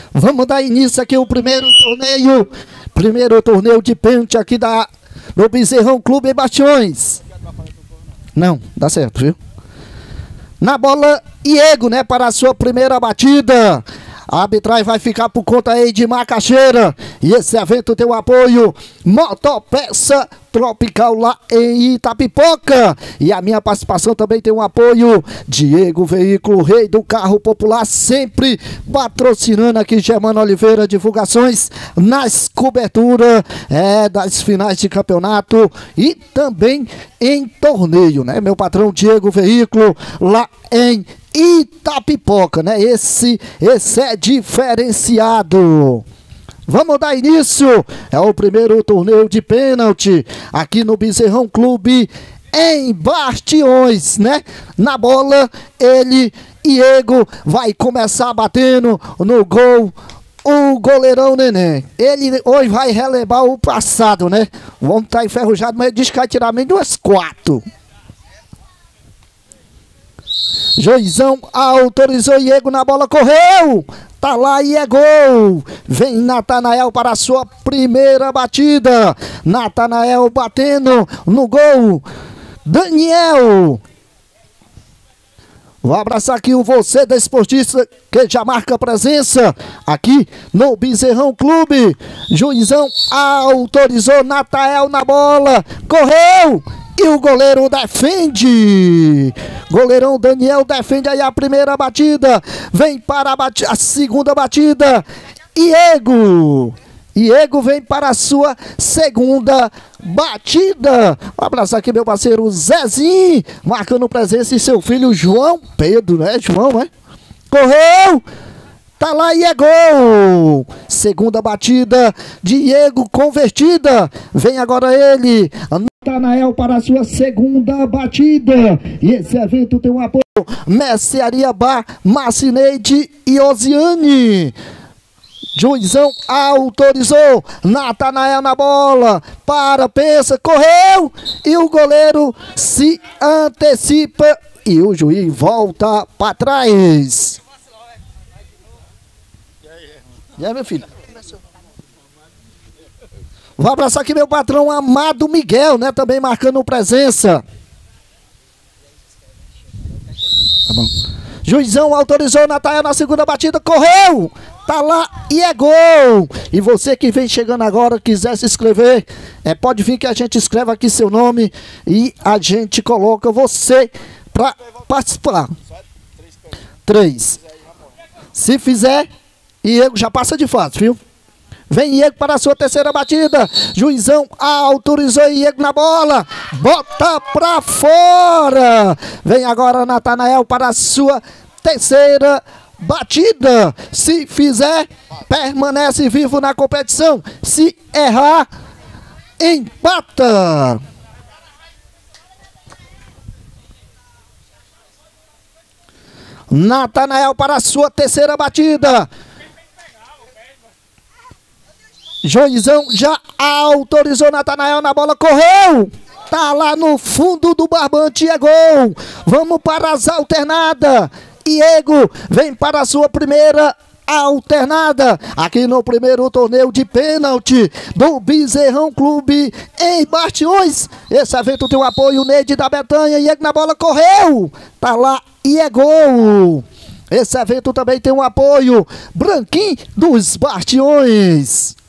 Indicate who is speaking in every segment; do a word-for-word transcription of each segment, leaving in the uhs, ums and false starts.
Speaker 1: Vamos dar início aqui ao primeiro torneio. Primeiro torneio de pênalti aqui da, do Bezerrão Clube Bastiões. Não, dá certo, viu? Na bola, Iego, né, para a sua primeira batida. A arbitragem vai ficar por conta aí de Macaxeira. E esse evento tem o apoio Motopeça Tropical lá em Itapipoca. E a minha participação também tem o apoio Diego Veículo, rei do carro popular, sempre patrocinando aqui Germano Oliveira Divulgações nas coberturas é, das finais de campeonato e também em torneio, né? Meu patrão Diego Veículo lá em Itapipoca, né? Esse, esse é diferenciado. Vamos dar início. É o primeiro torneio de pênalti aqui no Bezerrão Clube em Bastiões, né? Na bola, ele, Iego, vai começar batendo no gol. O goleirão Neném. Ele hoje vai relevar o passado, né? Vamos estar enferrujado, mas diz que vai tirar menos duas quatro. Juizão autorizou Iego na bola, correu! Tá lá e é gol! Vem Natanael para a sua primeira batida. Natanael batendo no gol. Daniel! Vou abraçar aqui o você da esportista que já marca presença aqui no Bezerrão Clube. Juizão autorizou Natanael na bola, correu! E o goleiro defende. Goleirão Daniel defende aí a primeira batida. Vem para a, bat a segunda batida. Iego. Iego vem para a sua segunda batida. Um abraço aqui, meu parceiro Zezinho, marcando presença, e seu filho João Pedro, né? João, né? Correu. Tá lá e é gol! Segunda batida, Diego convertida. Vem agora ele, Natanael, para a sua segunda batida. E esse evento tem um apoio Mercearia Bar, Marcineide e Osiane. Juizão autorizou Natanael na bola. Para, pensa, correu! E o goleiro se antecipa e o juiz volta para trás. E aí, meu filho? Vou abraçar aqui meu patrão Amado Miguel, né? Também marcando presença. Tá bom. Juizão autorizou o Natanael na segunda batida, correu! Tá lá e é gol! E você que vem chegando agora, quiser se inscrever, é, pode vir que a gente escreve aqui seu nome e a gente coloca você para participar. Três. Se fizer, Iego já passa de fase, viu? Vem Iego para a sua terceira batida. Juizão autorizou Iego na bola. Bota pra fora. Vem agora Natanael para a sua terceira batida. Se fizer, permanece vivo na competição. Se errar, empata. Natanael para a sua terceira batida. Juizão já autorizou Natanael na bola, correu! Tá lá no fundo do barbante, é gol! Vamos para as alternadas. Iego vem para a sua primeira alternada aqui no primeiro torneio de pênalti do Bezerrão Clube em Bastiões. Esse evento tem o apoio Neide da Betanha. Iego na bola, correu! Tá lá e é gol! Esse evento também tem o apoio Branquinho dos Bastiões.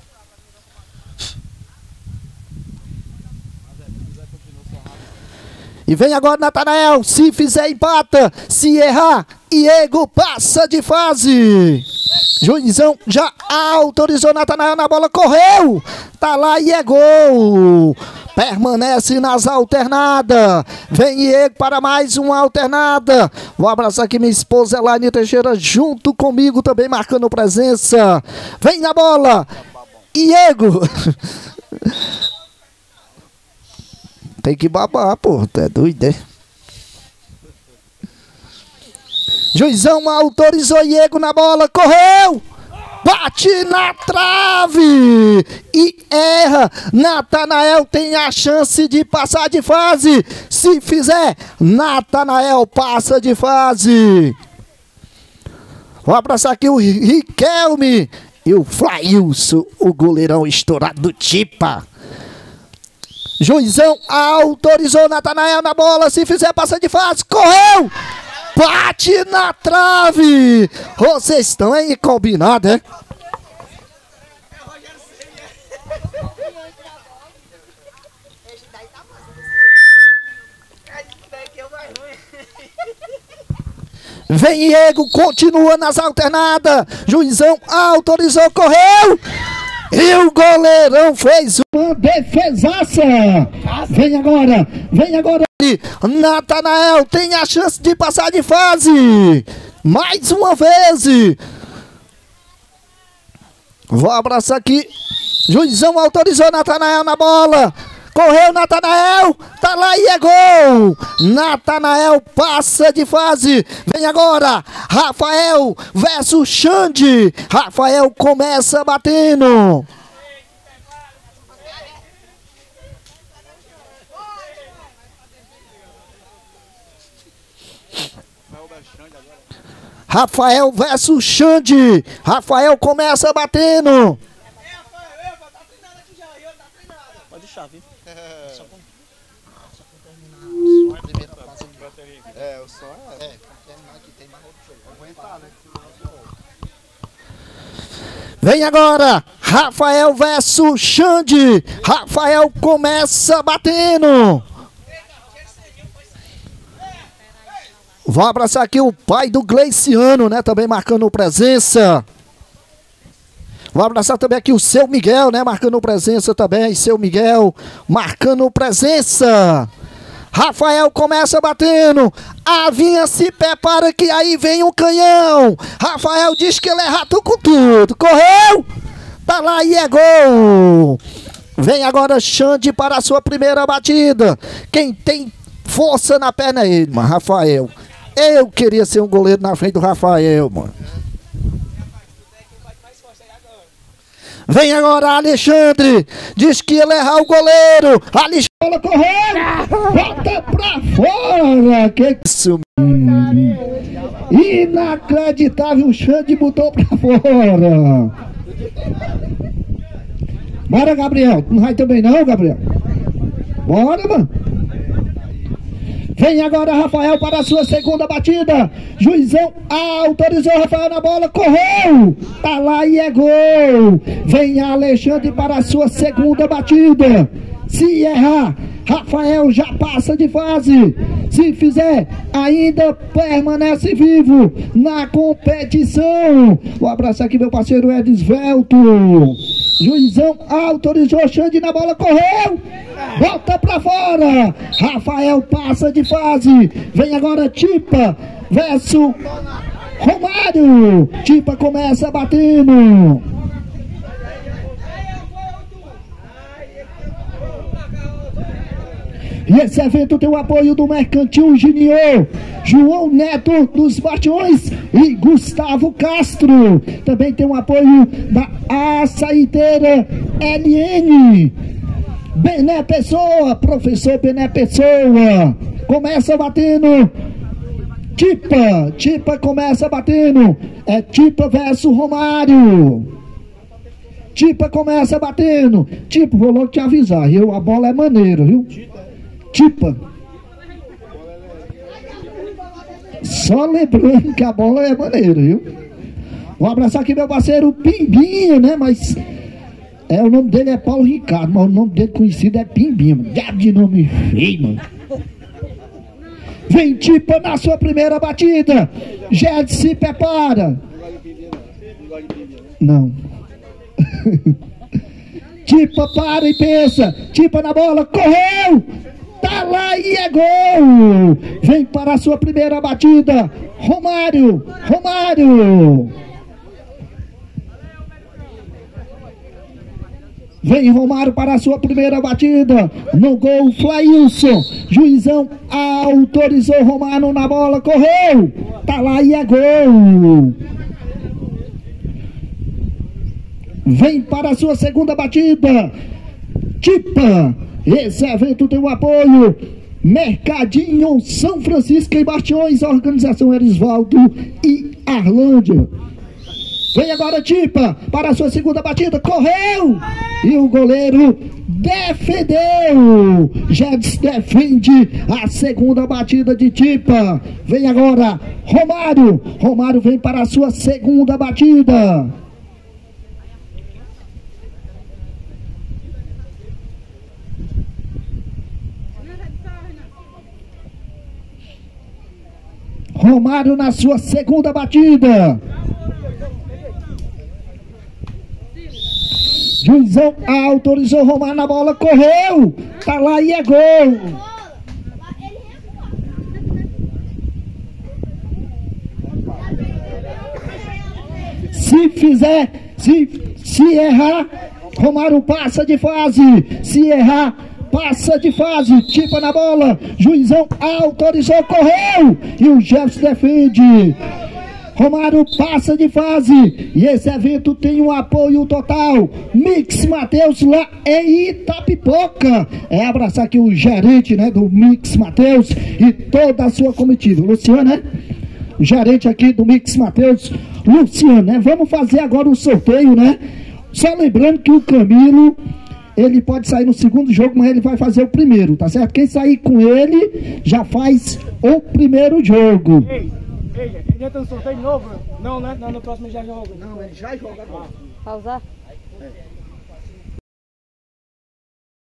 Speaker 1: E vem agora Natanael, se fizer empata, se errar, Iego passa de fase. Juizão já autorizou Natanael na bola, correu, tá lá e é gol. Permanece nas alternadas. Vem Iego para mais uma alternada. Vou abraçar aqui minha esposa Elaine Teixeira junto comigo também marcando presença. Vem na bola, Iego. Tem que babar, pô. Tu é doido, é? Juizão autorizou Iego na bola. Correu! Bate na trave! E erra. Natanael tem a chance de passar de fase. Se fizer, Natanael passa de fase. Vou abraçar aqui o Riquelme e o Flailson, o goleirão estourado do Tipa. Juizão autorizou Natanael na bola. Se fizer, passa de fase. Correu! Bate na trave! Vocês estão aí combinados, é? Vem Diego, continua nas alternadas. Juizão autorizou, correu! E o goleirão fez uma defesaça. Vem agora, vem agora. Natanael tem a chance de passar de fase. Mais uma vez. Vou abraçar aqui. Juizão autorizou Natanael na bola. Correu Natanael, tá lá e é gol! Natanael passa de fase. Vem agora, Rafael versus Xande. Rafael começa batendo. Rafael versus Xande. Rafael começa batendo.
Speaker 2: Pode deixar, viu?
Speaker 3: É.
Speaker 2: Só com, só com terminar a primeira fase de bateria.
Speaker 3: É, o som é.
Speaker 2: É, pra terminar aqui tem mais outro jogo.
Speaker 3: Aguentar, né?
Speaker 1: Vem agora, Rafael versus Xande. Rafael começa batendo. Vou abraçar aqui o pai do Gleiciano, né? Também marcando presença. Vou abraçar também aqui o seu Miguel, né? Marcando presença também. Seu Miguel marcando presença. Rafael começa batendo. A Vinha se prepara que aí vem um canhão. Rafael diz que ele é rato com tudo. Correu. Tá lá e é gol. Vem agora Xande para a sua primeira batida. Quem tem força na perna é ele, mano. Rafael. Eu queria ser um goleiro na frente do Rafael, mano. Vem agora Alexandre, diz que ia errar o goleiro. Alexandre correu, bota pra fora. Que isso, menino? Inacreditável, o Xande botou pra fora. Bora, Gabriel, não vai também não, Gabriel? Bora, mano. Vem agora Rafael para a sua segunda batida. Juizão autorizou Rafael na bola. Correu. Tá lá e é gol. Vem Alexandre para a sua segunda batida. Se errar, Rafael já passa de fase. Se fizer, ainda permanece vivo na competição. Vou abraçar aqui meu parceiro Edisvelto. Juizão autorizou Xande na bola. Correu. Volta pra fora. Rafael passa de fase. Vem agora Tipa versus Romário. Tipa começa batendo. E esse evento tem o apoio do Mercantil Junior, João Neto dos Bastiões e Gustavo Castro. Também tem o apoio da Açaiteira L N. Bené Pessoa, professor Bené Pessoa. Começa batendo. Tipa, Tipa começa batendo. É Tipa versus Romário. Tipa começa batendo. Tipa, vou logo te avisar, viu? A bola é maneira, viu? Tipa. Só lembrando que a bola é maneira, viu? Vou abraçar aqui meu parceiro Pimbinha, né? Mas é, o nome dele é Paulo Ricardo, mas o nome dele conhecido é Pimbinha, mano. Diabo de nome feio, mano. Vem Tipa na sua primeira batida. Jed se prepara. Não. Tipa para e pensa. Tipa na bola, correu. Tá lá e é gol. Vem para a sua primeira batida. Romário, Romário. Vem Romário para a sua primeira batida. No gol, Flailson. Juizão autorizou Romário na bola. Correu. Tá lá e é gol. Vem para a sua segunda batida. Tipa. Esse evento tem o apoio Mercadinho São Francisco e Bastiões, Organização Erisvaldo e Arlândia. Vem agora Tipa para a sua segunda batida. Correu! E o goleiro defendeu. Jets defende a segunda batida de Tipa. Vem agora Romário. Romário vem para a sua segunda batida. Romário na sua segunda batida. Juizão autorizou Romário na bola, correu, tá lá e é gol. Se fizer, se, se errar, Romário passa de fase. Se errar, passa de fase. Tipa na bola, juizão autorizou, correu e o Jefferson defende. Romário passa de fase e esse evento tem um apoio total. Mix Mateus lá em Itapipoca. É abraçar aqui o gerente, né, do Mix Mateus e toda a sua comitiva. Luciano, né? O gerente aqui do Mix Mateus, Luciano, né? Vamos fazer agora o sorteio, né? Só lembrando que o Camilo, ele pode sair no segundo jogo, mas ele vai fazer o primeiro, tá certo? Quem sair com ele já faz o primeiro jogo.
Speaker 3: Ei, ei, ele já tem um sorteio de novo? Não, né? Não, no próximo já joga.
Speaker 2: Não, ele já joga agora.
Speaker 4: Pausar?
Speaker 2: É.